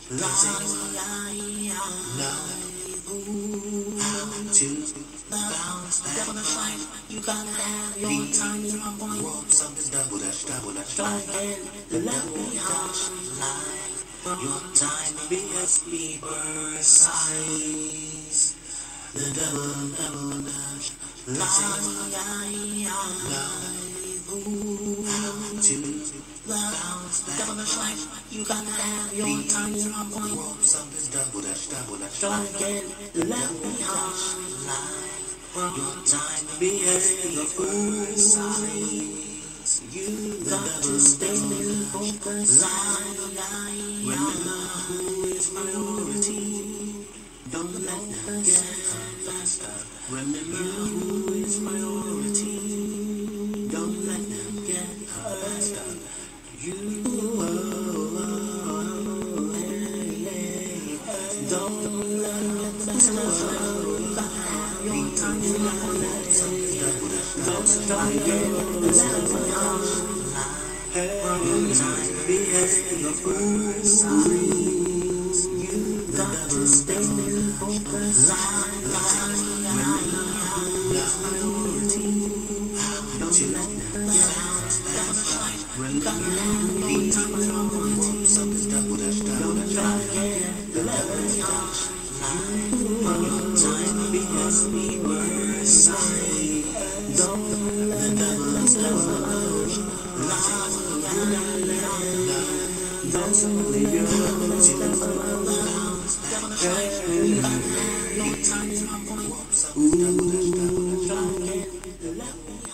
To bounce back. You gotta have your time in my point. Something's double dash. Don't get left behind. Your time be precise. The double dash. To bounce back. You gotta have your time in my point. Something's double dash. Don't get left behind. Your time be precise. You got to stay focused. Remember who is priority. Don't let them get faster. Remember who is priority. Don't let them get faster. You don't let them slow. Your time is not don't get left behind. Your time be precise. You got to stay focused. Priority. Don't you let them get remember your time is not something's double dash. Don't get left behind. Your time be precise. Don't let them slow. Don't leave your time is my point. Don't get left behind.